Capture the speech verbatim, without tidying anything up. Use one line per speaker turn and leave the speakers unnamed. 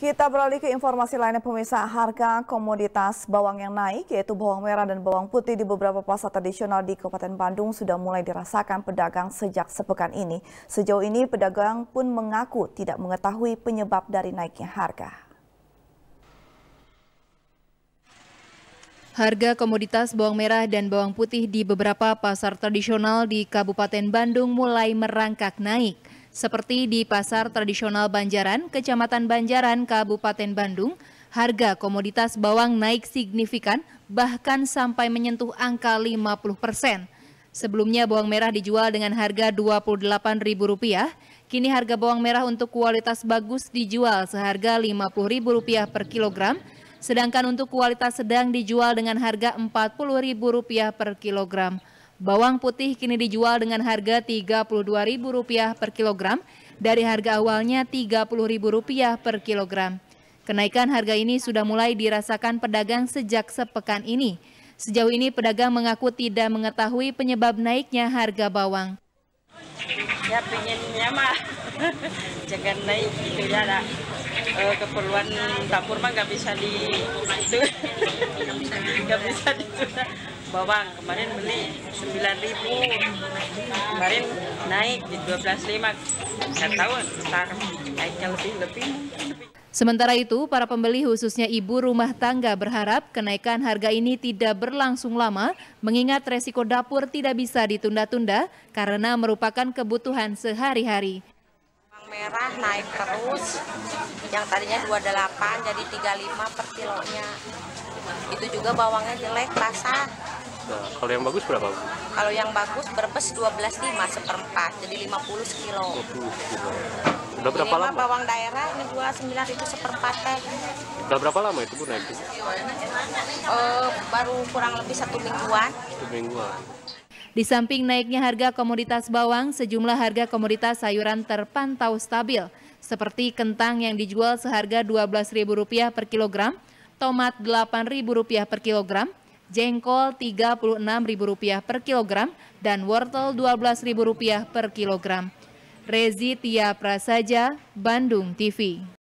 Kita beralih ke informasi lainnya pemirsa. Harga komoditas bawang yang naik yaitu bawang merah dan bawang putih di beberapa pasar tradisional di Kabupaten Bandung sudah mulai dirasakan pedagang sejak sepekan ini. Sejauh ini pedagang pun mengaku tidak mengetahui penyebab dari naiknya harga.
Harga komoditas bawang merah dan bawang putih di beberapa pasar tradisional di Kabupaten Bandung mulai merangkak naik. Seperti di Pasar Tradisional Banjaran, Kecamatan Banjaran, Kabupaten Bandung, harga komoditas bawang naik signifikan bahkan sampai menyentuh angka lima puluh persen. Sebelumnya bawang merah dijual dengan harga dua puluh delapan ribu rupiah, kini harga bawang merah untuk kualitas bagus dijual seharga lima puluh ribu rupiah per kilogram, sedangkan untuk kualitas sedang dijual dengan harga empat puluh ribu rupiah per kilogram. Bawang putih kini dijual dengan harga tiga puluh dua ribu rupiah per kilogram dari harga awalnya tiga puluh ribu rupiah per kilogram. Kenaikan harga ini sudah mulai dirasakan pedagang sejak sepekan ini. Sejauh ini pedagang mengaku tidak mengetahui penyebab naiknya harga bawang.
Ya pengennya mah jangan naik gitu ya, ada e, keperluan dapur mah nggak bisa di itu nggak bisa di bawang kemarin beli sembilan ribu, kemarin naik di dua belas lima, nggak tahu ntar naiknya lebih lebih.
Sementara itu, para pembeli khususnya ibu rumah tangga berharap kenaikan harga ini tidak berlangsung lama, mengingat resiko dapur tidak bisa ditunda-tunda karena merupakan kebutuhan sehari-hari.
Bawang merah naik terus, yang tadinya dua puluh delapan jadi tiga puluh lima per kilonya. Itu juga bawangnya jelek, basah.
Nah, kalau yang bagus berapa?
Kalau yang bagus berbes dua belas lima seperempat, jadi lima puluh sekilo.
dua puluh kilo. Udah berapa
ini
lama?
Bawang daerah ini dua puluh sembilan ribu seperempat teh.
Udah berapa lama itu Bu naik?
Uh, baru kurang lebih satu mingguan.
Satu mingguan.
Di samping naiknya harga komoditas bawang, sejumlah harga komoditas sayuran terpantau stabil, seperti kentang yang dijual seharga dua belas ribu rupiah per kilogram, tomat delapan ribu rupiah per kilogram, jengkol tiga puluh enam ribu rupiah per kilogram, dan wortel dua belas ribu rupiah per kilogram. Rezi Tia Prasaja, Bandung T V.